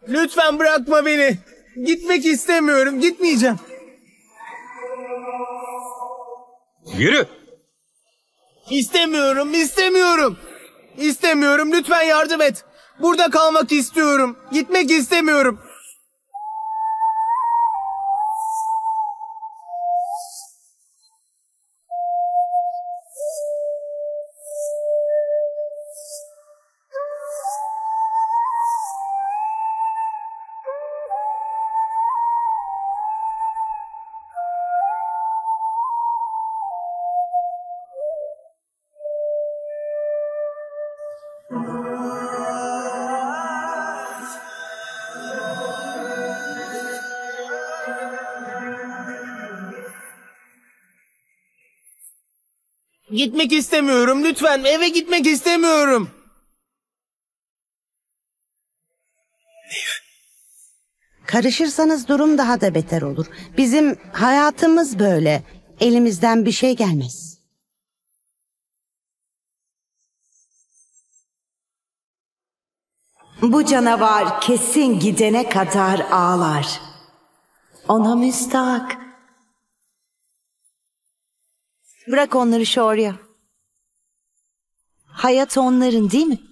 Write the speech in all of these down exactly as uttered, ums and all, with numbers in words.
Lütfen bırakma beni. Gitmek istemiyorum. Gitmeyeceğim. Yürü. İstemiyorum, istemiyorum. İstemiyorum. Lütfen yardım et. Burada kalmak istiyorum. Gitmek istemiyorum. Gitmek istemiyorum. Lütfen eve gitmek istemiyorum. Karışırsanız durum daha da beter olur. Bizim hayatımız böyle. Elimizden bir şey gelmez. Bu canavar kesin gidene kadar ağlar. Ona müstahak. Bırak onları Şorya. Hayat onların değil mi?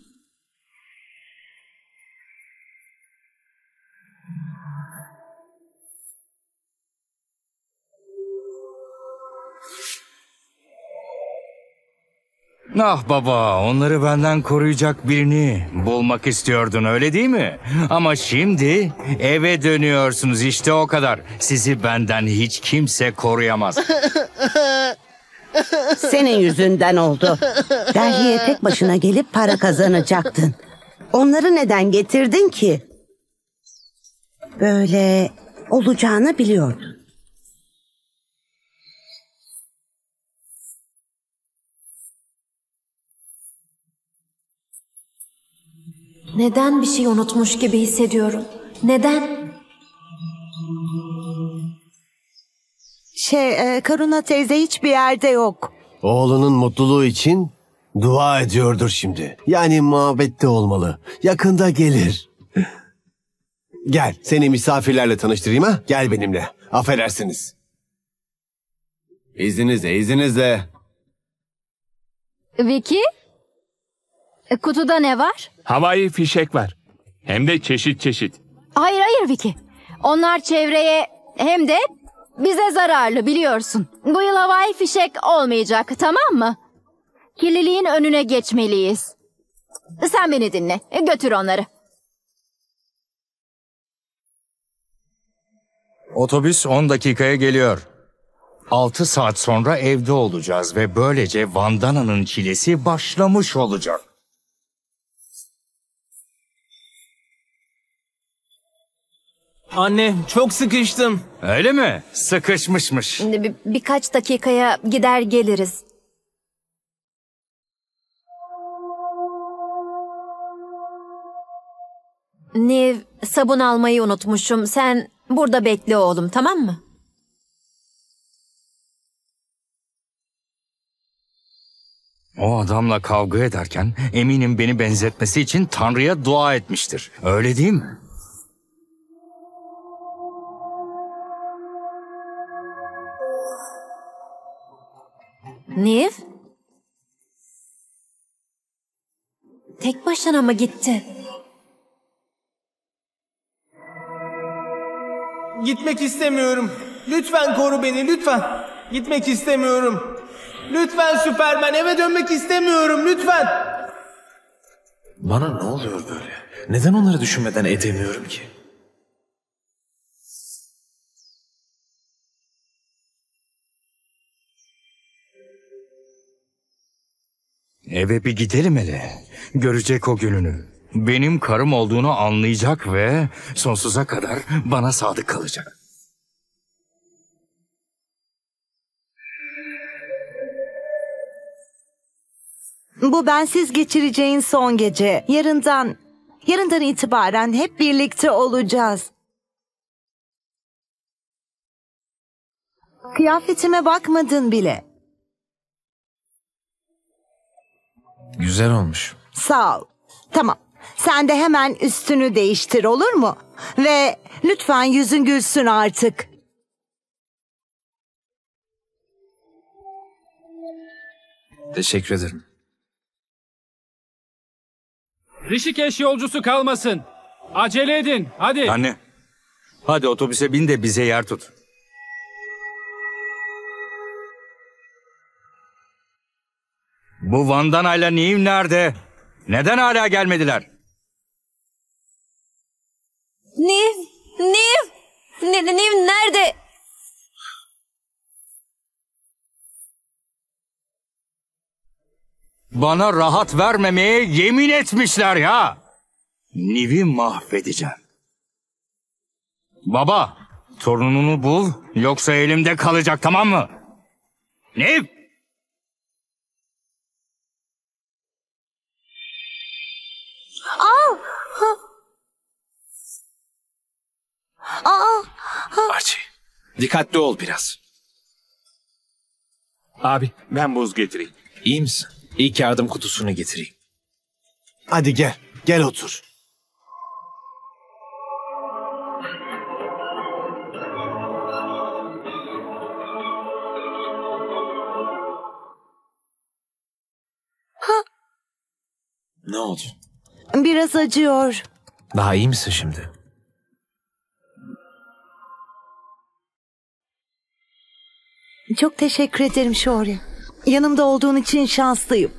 Ah baba, onları benden koruyacak birini bulmak istiyordun, öyle değil mi? Ama şimdi eve dönüyorsunuz, işte o kadar. Sizi benden hiç kimse koruyamaz. Senin yüzünden oldu. Delhi'ye tek başına gelip para kazanacaktın. Onları neden getirdin ki? Böyle olacağını biliyordun. Neden bir şey unutmuş gibi hissediyorum? Neden? Şey, e, Karuna teyze hiçbir yerde yok. Oğlunun mutluluğu için dua ediyordur şimdi. Yani mabette olmalı. Yakında gelir. Gel, seni misafirlerle tanıştırayım ha. Gel benimle. Affedersiniz. İzninizle, izninizle. Vicky? E, kutuda ne var? Havai fişek var. Hem de çeşit çeşit. Hayır hayır Vicky. Onlar çevreye hem de bize zararlı, biliyorsun. Bu yıl havai fişek olmayacak, tamam mı? Kirliliğin önüne geçmeliyiz. Sen beni dinle. E, götür onları. Otobüs on dakikaya geliyor. altı saat sonra evde olacağız ve böylece Vandana'nın çilesi başlamış olacak. Anne, çok sıkıştım. Öyle mi? Sıkışmışmış. Bir, birkaç dakikaya gider geliriz. Niv, sabun almayı unutmuşum. Sen burada bekle oğlum, tamam mı? O adamla kavga ederken eminim beni benzetmesi için Tanrı'ya dua etmiştir. Öyle değil mi? Niv? Tek başına mı gitti? Gitmek istemiyorum. Lütfen koru beni, lütfen. Gitmek istemiyorum. Lütfen Süpermen, eve dönmek istemiyorum, lütfen. Bana ne oluyor böyle? Neden onları düşünmeden edemiyorum ki? Eve bir gidelim hele. Görecek o gününü. Benim karım olduğunu anlayacak ve sonsuza kadar bana sadık kalacak. Bu bensiz geçireceğin son gece. Yarından, yarından itibaren hep birlikte olacağız. Kıyafetime bakmadın bile. Güzel olmuş. Sağ ol. Tamam. Sen de hemen üstünü değiştir, olur mu? Ve lütfen yüzün gülsün artık. Teşekkür ederim. Rişikeş yolcusu kalmasın. Acele edin, hadi. Anne, hadi otobüse bin de bize yer tut. Bu Vandana ile Niv nerede? Neden hala gelmediler? Niv, Niv, Niv, Niv nerede? Bana rahat vermemeye yemin etmişler ya. Niv'i mahvedeceğim. Baba, torununu bul yoksa elimde kalacak, tamam mı? Niv! Aa! Aa! Archie, dikkatli ol biraz. Abi ben buz getireyim. İyi misin? İlk yardım kutusunu getireyim. Hadi gel. Gel otur. Ne oldu? Biraz acıyor. Daha iyi misin şimdi? Çok teşekkür ederim Şorya. Yanımda olduğun için şanslıyım.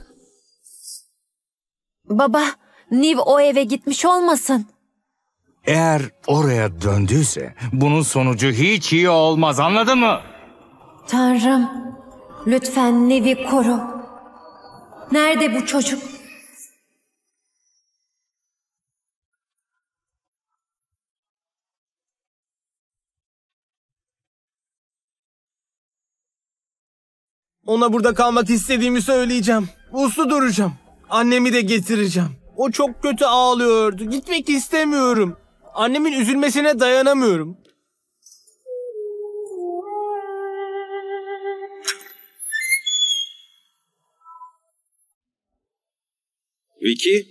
Baba, Niv o eve gitmiş olmasın. Eğer oraya döndüyse bunun sonucu hiç iyi olmaz, anladın mı? Tanrım, lütfen Niv'i koru. Nerede bu çocuk? Ona burada kalmak istediğimi söyleyeceğim. Uslu duracağım. Annemi de getireceğim. O çok kötü ağlıyordu. Gitmek istemiyorum. Annemin üzülmesine dayanamıyorum. Vicky?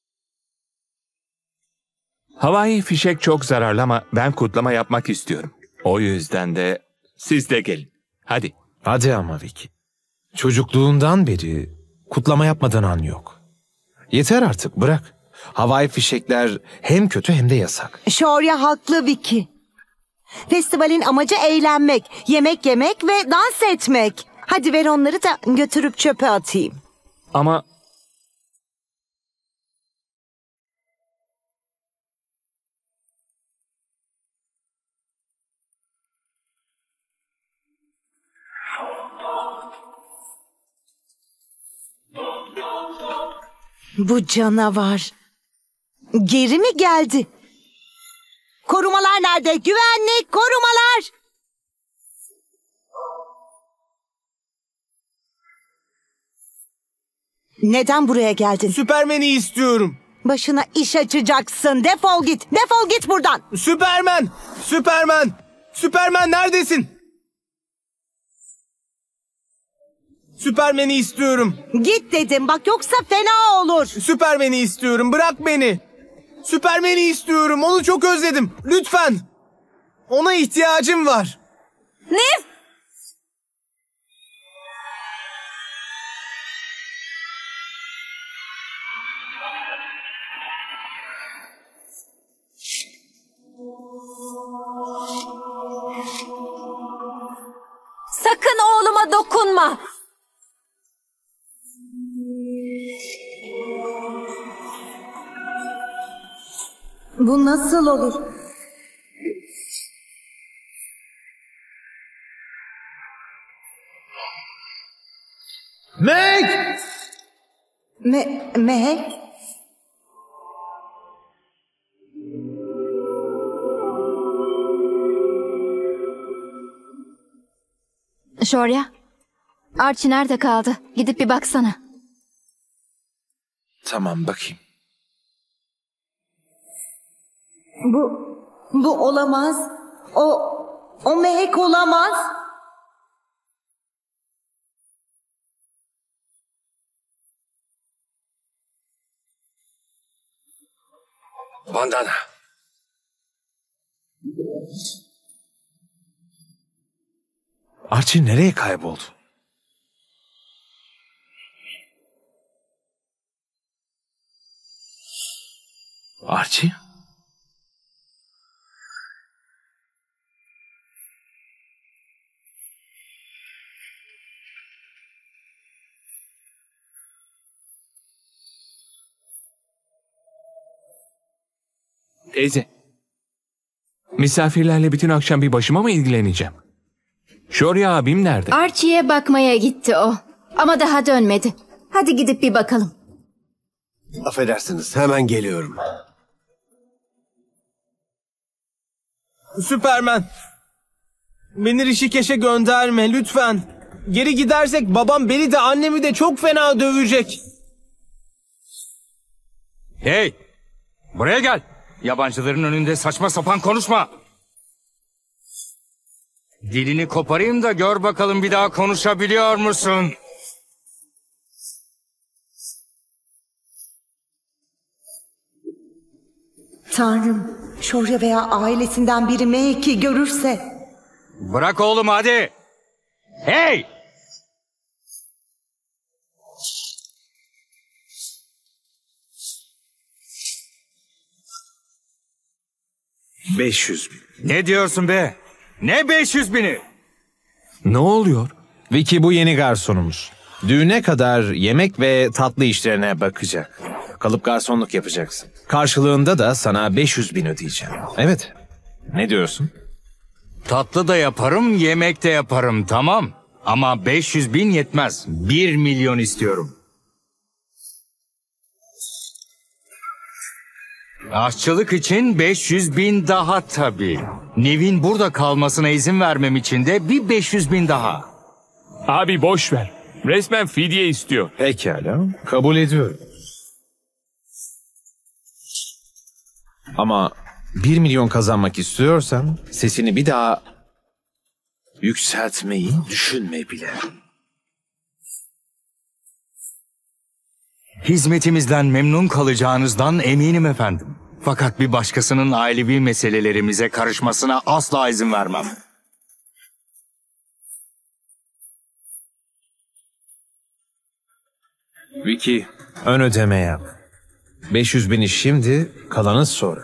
Havai fişek çok zararlı ama ben kutlama yapmak istiyorum. O yüzden de siz de gelin. Hadi. Hadi ama Vicky. Çocukluğundan beri kutlama yapmadan an yok. Yeter artık, bırak. Havai fişekler hem kötü hem de yasak. Şorya haklı Vicky. Festivalin amacı eğlenmek, yemek yemek ve dans etmek. Hadi ver onları da götürüp çöpe atayım. Ama Bu canavar. Geri mi geldi? Korumalar nerede? Güvenlik, korumalar! Neden buraya geldin? Süpermen'i istiyorum. Başına iş açacaksın. Defol git. Defol git buradan. Süpermen! Süpermen! Süpermen neredesin? Süpermen'i istiyorum. Git dedim bak yoksa fena olur. Süpermen'i istiyorum. Bırak beni. Süpermen'i istiyorum. Onu çok özledim. Lütfen. Ona ihtiyacım var. Niv! Sakın oğluma dokunma. Bu nasıl olur? Meg! Me Mehek? Şorya, Archie nerede kaldı? Gidip bir baksana. Tamam, bakayım. Bu, bu olamaz. O, o Mehek olamaz. Bandana. Archie nereye kayboldu? Archie? Teyze. Misafirlerle bütün akşam bir başıma mı ilgileneceğim? Şorya abim nerede? Archie'ye bakmaya gitti o. Ama daha dönmedi. Hadi gidip bir bakalım. Affedersiniz, hemen geliyorum. Süpermen. Beni Rişikeş'e gönderme lütfen. Geri gidersek babam beni de annemi de çok fena dövecek. Hey! Buraya gel. Yabancıların önünde saçma sapan konuşma. Dilini koparayım da gör bakalım bir daha konuşabiliyor musun? Tanrım, Şorya veya ailesinden biri Meik'i görürse. Bırak oğlum hadi. Hey! beş yüz bin. Ne diyorsun be? Ne beş yüz bini? Ne oluyor? Vicky bu yeni garsonumuz. Düğüne kadar yemek ve tatlı işlerine bakacak. Kalıp garsonluk yapacaksın. Karşılığında da sana beş yüz bin ödeyeceğim. Evet. Ne diyorsun? Tatlı da yaparım, yemek de yaparım, tamam. Ama beş yüz bin yetmez. Bir milyon istiyorum. Aşçılık için beş yüz bin daha tabii. Nevin burada kalmasına izin vermem için de bir beş yüz bin daha. Abi boş ver. Resmen fidye istiyor. Pekala. Kabul ediyorum. Ama bir milyon kazanmak istiyorsan sesini bir daha yükseltmeyi düşünme bile. Hizmetimizden memnun kalacağınızdan eminim efendim. Fakat bir başkasının ailevi meselelerimize karışmasına asla izin vermem. Vicky, ön ödeme yap. beş yüz bini şimdi, kalanı sonra.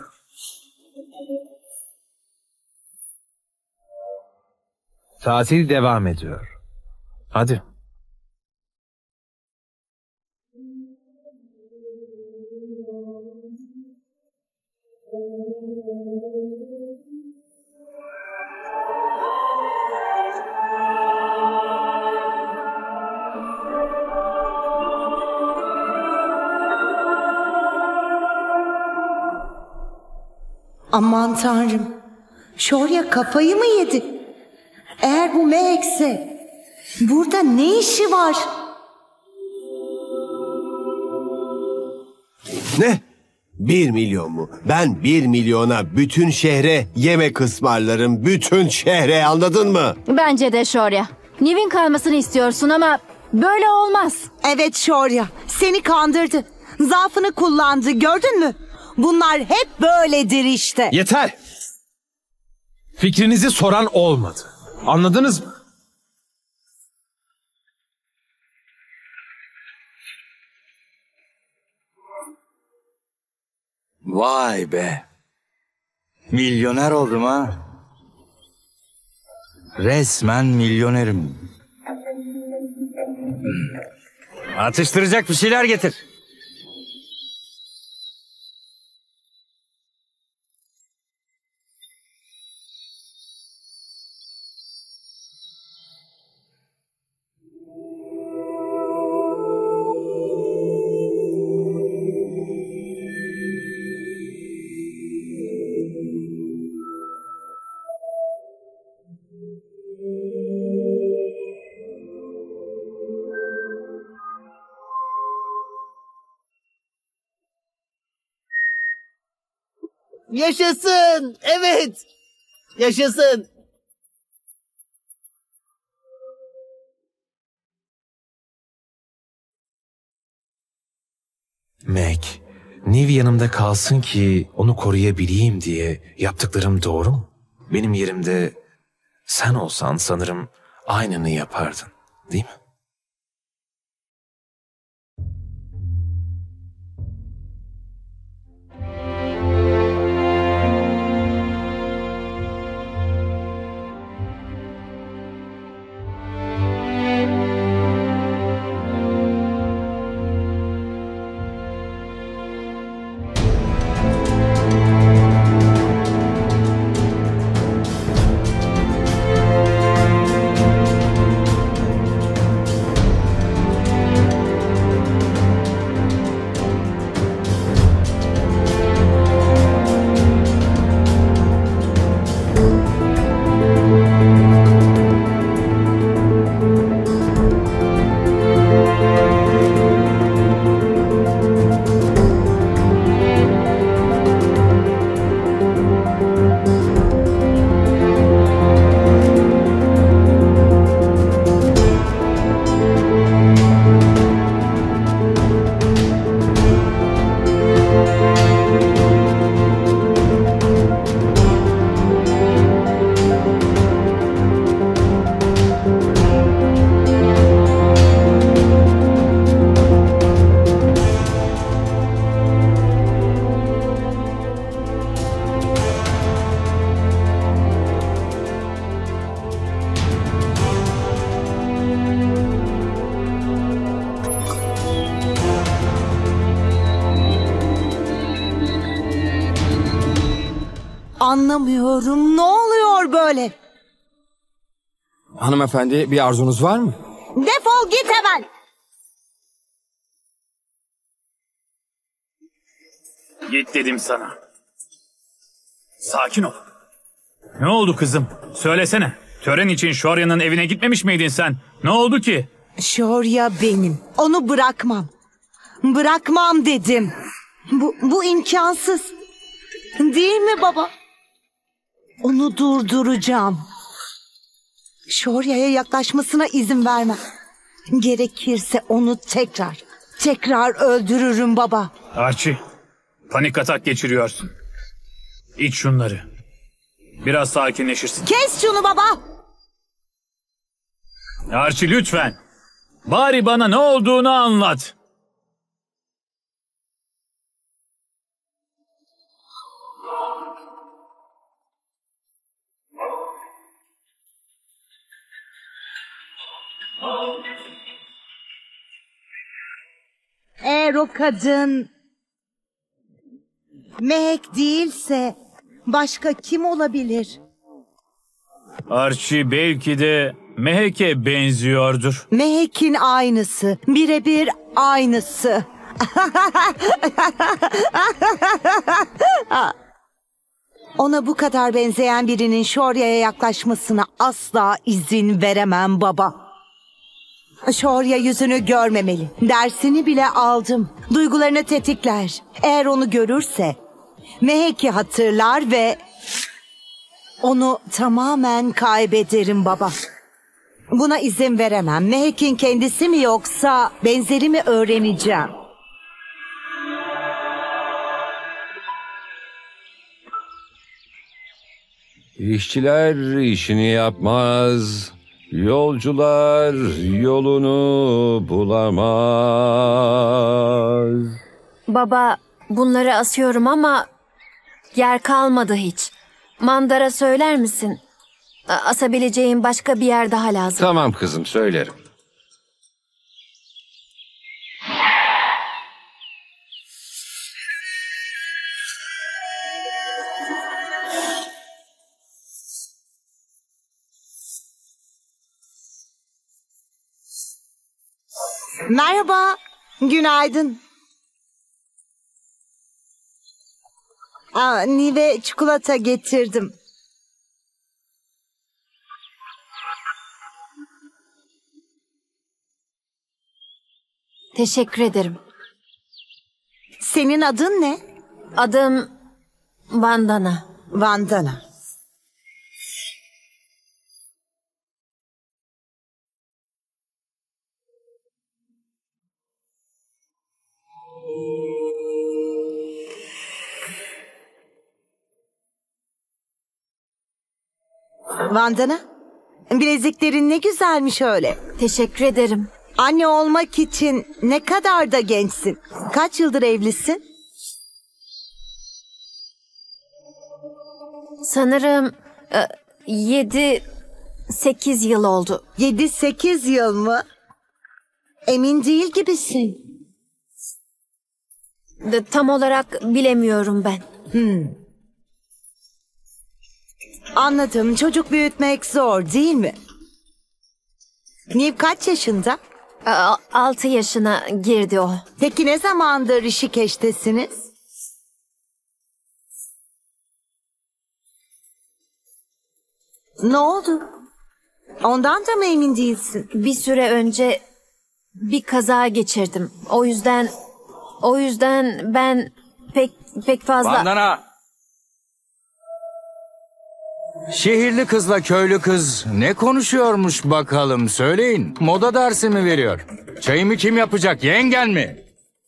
Tatil devam ediyor. Hadi. Aman Tanrım. Şorya kafayı mı yedi? Eğer bu Meik'se burada ne işi var? Ne? Bir milyon mu? Ben bir milyona bütün şehre yemek ısmarlarım. Bütün şehre, anladın mı? Bence de Şorya. Nevin kalmasını istiyorsun ama böyle olmaz. Evet Şorya, seni kandırdı. Zaafını kullandı, gördün mü? Bunlar hep böyledir işte. Yeter! Fikrinizi soran olmadı. Anladınız mı? Vay be. Milyoner oldum ha. Resmen milyonerim. Atıştıracak bir şeyler getir. Yaşasın! Evet! Yaşasın! Meg, Niv yanımda kalsın ki onu koruyabileyim diye yaptıklarım doğru mu? Benim yerimde sen olsan sanırım aynını yapardın, değil mi? Anlamıyorum. Ne oluyor böyle? Hanımefendi, bir arzunuz var mı? Defol git hemen. Git dedim sana. Sakin ol. Ne oldu kızım? Söylesene. Tören için Shorya'nın evine gitmemiş miydin sen? Ne oldu ki? Shorya benim. Onu bırakmam. Bırakmam dedim. Bu, bu imkansız. Değil mi baba? Onu durduracağım. Shorya'ya yaklaşmasına izin vermem. Gerekirse onu tekrar, tekrar öldürürüm baba. Archie, panik atak geçiriyorsun. İç şunları. Biraz sakinleşirsin. Kes şunu baba. Archie lütfen. Bari bana ne olduğunu anlat. Eğer o kadın Mehek değilse başka kim olabilir? Archie belki de Mehek'e benziyordur. Mehek'in aynısı, birebir aynısı. Ona bu kadar benzeyen birinin Shorya'ya yaklaşmasına asla izin veremem baba. Shorya yüzünü görmemeli. Dersini bile aldım. Duygularını tetikler. Eğer onu görürse Mehek'i hatırlar ve onu tamamen kaybederim baba. Buna izin veremem. Mehek'in kendisi mi yoksa benzeri mi öğreneceğim. İşçiler işini yapmaz, yolcular yolunu bulamaz. Baba, bunları asıyorum ama yer kalmadı hiç. Mandara söyler misin? A- Asabileceğim başka bir yer daha lazım. Tamam kızım, söylerim. Merhaba, günaydın. Aa, Nive çikolata getirdim. Teşekkür ederim. Senin adın ne? Adım Vandana. Vandana. Vandana, bileziklerin ne güzelmiş öyle. Teşekkür ederim. Anne olmak için ne kadar da gençsin. Kaç yıldır evlisin? Sanırım e, yedi sekiz yıl oldu. Yedi sekiz yıl mı? Emin değil gibisin. De, tam olarak bilemiyorum ben. Hmm. Anladım. Çocuk büyütmek zor değil mi? Niv kaç yaşında? A- altı yaşına girdi o. Peki ne zamandır Rişikeş'tesiniz? Ne oldu? Ondan da mı emin değilsin? Bir süre önce bir kaza geçirdim. O yüzden o yüzden ben pek pek fazla... Vandana! Şehirli kızla köylü kız ne konuşuyormuş bakalım söyleyin. Moda dersi mi veriyor? Çayımı kim yapacak, yengen mi?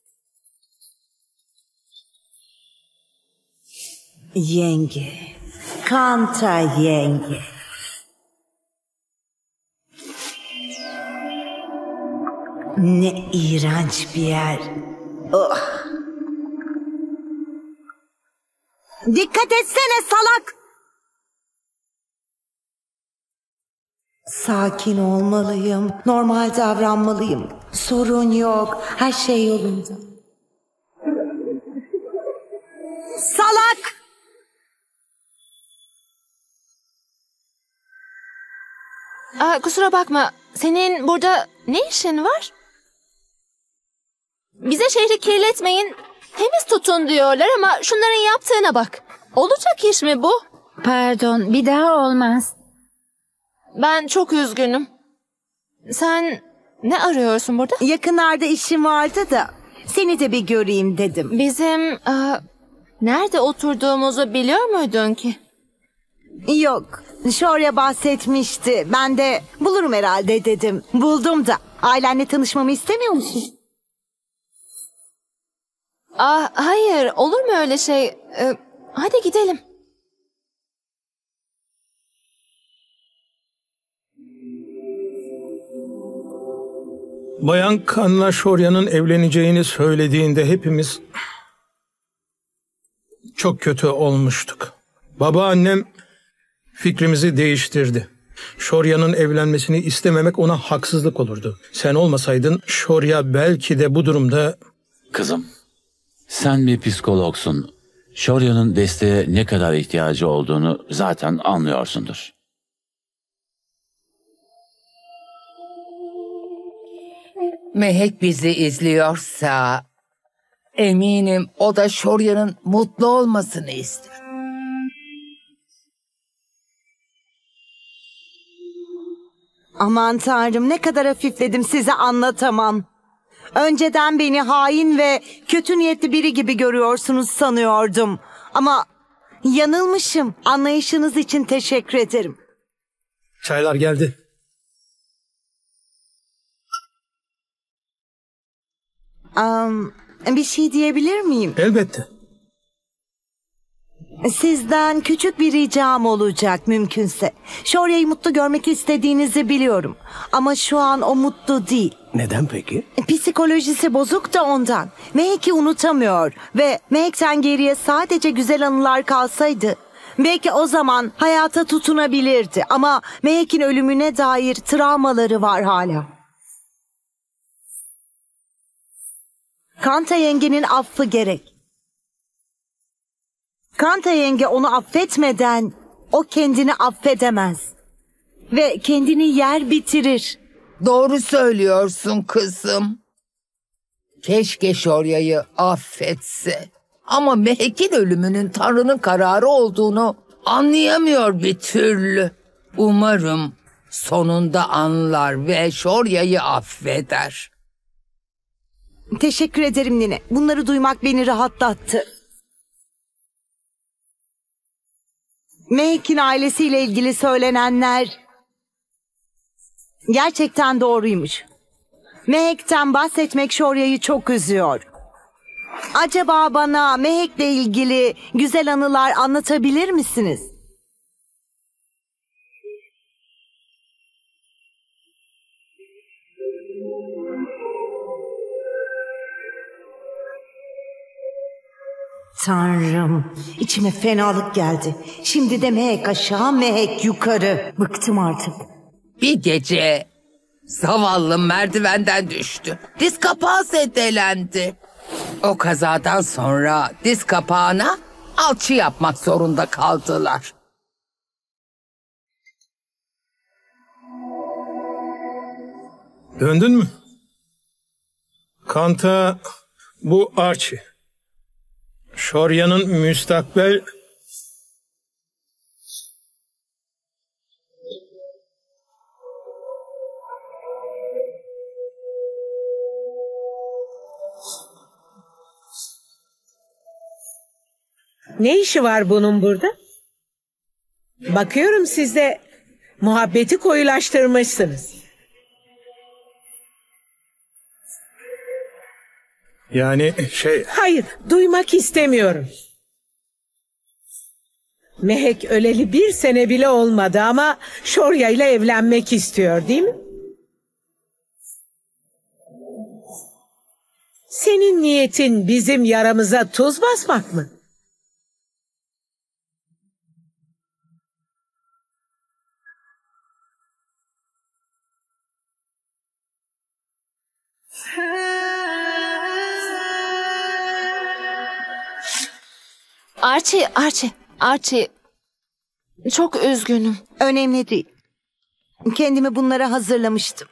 Yenge. Kanta yenge. Ne iğrenç bir yer. Oh. Dikkat etsene salak. Sakin olmalıyım. Normal davranmalıyım. Sorun yok. Her şey yolunda. Salak! Aa, kusura bakma. Senin burada ne işin var? Bize şehri kirletmeyin, temiz tutun diyorlar ama şunların yaptığına bak. Olacak iş mi bu? Pardon, bir daha olmaz. Ben çok üzgünüm. Sen ne arıyorsun burada? Yakınlarda işim vardı da seni de bir göreyim dedim. Bizim aa, nerede oturduğumuzu biliyor muydun ki? Yok. Şorya bahsetmişti. Ben de bulurum herhalde dedim. Buldum da. Ailenle tanışmamı istemiyor musun? Aa, hayır, olur mu öyle şey? Ee, hadi gidelim. Bayan Kanla Şorya'nın evleneceğini söylediğinde hepimiz çok kötü olmuştuk. Babaannem fikrimizi değiştirdi. Şorya'nın evlenmesini istememek ona haksızlık olurdu. Sen olmasaydın Şorya belki de bu durumda... Kızım, sen bir psikologsun. Şorya'nın desteğe ne kadar ihtiyacı olduğunu zaten anlıyorsundur. Mehek bizi izliyorsa eminim o da Şorya'nın mutlu olmasını ister. Aman tanrım ne kadar hafifledim size anlatamam. Önceden beni hain ve kötü niyetli biri gibi görüyorsunuz sanıyordum. Ama yanılmışım. Anlayışınız için teşekkür ederim. Çaylar geldi. Um, bir şey diyebilir miyim? Elbette. Sizden küçük bir ricam olacak mümkünse. Şorya'yı mutlu görmek istediğinizi biliyorum. Ama şu an o mutlu değil. Neden peki? Psikolojisi bozuk da ondan. Mehek'i unutamıyor. Ve Mehek'ten geriye sadece güzel anılar kalsaydı... belki o zaman hayata tutunabilirdi. Ama Mehek'in ölümüne dair travmaları var hala. Kanta yengenin affı gerek. Kanta yenge onu affetmeden o kendini affedemez. Ve kendini yer bitirir. Doğru söylüyorsun kızım. Keşke Şorya'yı affetse. Ama Mehek'in ölümünün Tanrı'nın kararı olduğunu anlayamıyor bir türlü. Umarım sonunda anlar ve Şorya'yı affeder. Teşekkür ederim nene. Bunları duymak beni rahatlattı. Mehek'in ailesiyle ilgili söylenenler gerçekten doğruymuş. Mehek'ten bahsetmek Şorya'yı çok üzüyor. Acaba bana Mehek'le ilgili güzel anılar anlatabilir misiniz? Tanrım, içime fenalık geldi. Şimdi de mehek aşağı, mehek yukarı. Bıktım artık. Bir gece zavallı merdivenden düştü. Diz kapağı zedelendi. O kazadan sonra diz kapağına alçı yapmak zorunda kaldılar. Döndün mü? Kanta bu Archie. Shorya'nın müstakbel... Ne işi var bunun burada? Bakıyorum siz de muhabbeti koyulaştırmışsınız. Yani şey... Hayır, duymak istemiyorum. Mehek öleli bir sene bile olmadı ama Shorya ile evlenmek istiyor, değil mi? Senin niyetin bizim yaramıza tuz basmak mı? Archie, Archie, Archie. Çok üzgünüm. Önemli değil. Kendimi bunlara hazırlamıştım.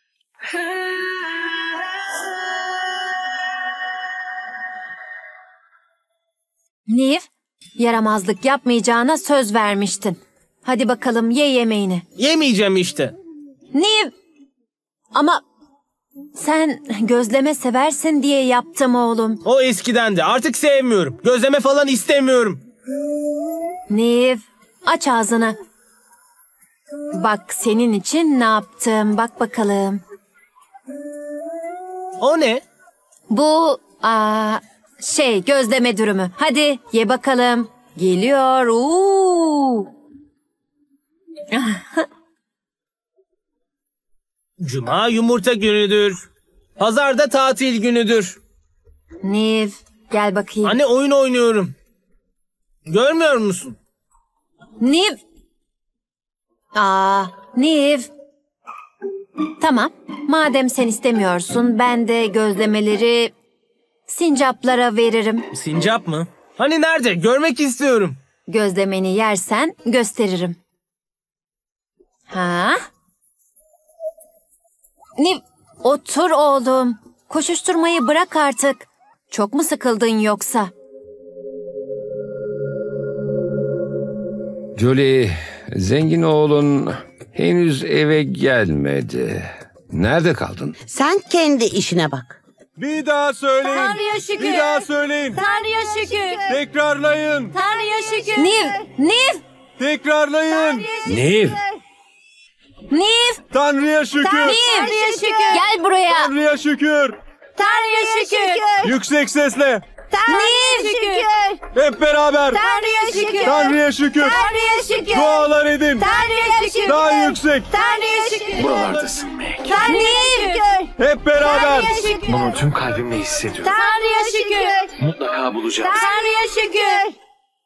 Niv, yaramazlık yapmayacağına söz vermiştin. Hadi bakalım ye yemeğini. Yemeyeceğim işte. Niv, ama sen gözleme seversin diye yaptım oğlum. O eskiden de artık sevmiyorum. Gözleme falan istemiyorum. Niv, aç ağzını. Bak senin için ne yaptım, bak bakalım. O ne? Bu aa, şey gözleme dürümü. Hadi ye bakalım. Geliyor. Uuu. Cuma yumurta günüdür. Pazarda tatil günüdür. Niv, gel bakayım. Anne oyun oynuyorum. Görmüyor musun? Niv. Aa, Niv. Tamam. Madem sen istemiyorsun, ben de gözlemeleri sincaplara veririm. Sincap mı? Hani nerede? Görmek istiyorum. Gözlemeni yersen gösteririm. Ha? Niv, otur oğlum. Koşuşturmayı bırak artık. Çok mu sıkıldın yoksa? Julie, zengin oğlun henüz eve gelmedi. Nerede kaldın? Sen kendi işine bak. Bir daha söyleyin. Tanrı'ya şükür. Bir daha söyleyin. Tanrı'ya şükür. Tekrarlayın. Tanrı'ya şükür. Niv, Niv. Tekrarlayın. Niv. Niv. Tanrı'ya şükür. Tanrı'ya şükür. Gel buraya. Tanrı'ya şükür. Tanrı'ya şükür. Yüksek sesle. Tanrı'ya şükür. Hep beraber. Tanrı'ya şükür. Tanrı'ya şükür. Tanrı'ya şükür. Dualar edin. Tanrı'ya şükür. Daha yüksek. Tanrı'ya şükür. Buralardasın Meg. Tanrı'ya şükür. Hep beraber. Tanrı'ya şükür. Bunu tüm kalbimle hissediyorum. Tanrı'ya şükür. Mutlaka bulacağız. Tanrı'ya şükür.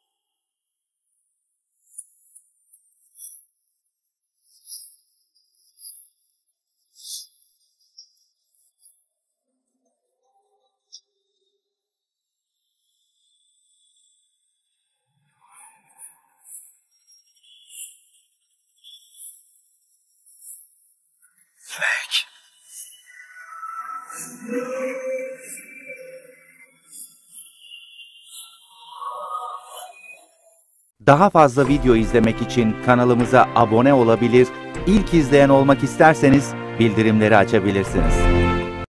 Meg. Daha fazla video izlemek için kanalımıza abone olabilir, ilk izleyen olmak isterseniz bildirimleri açabilirsiniz.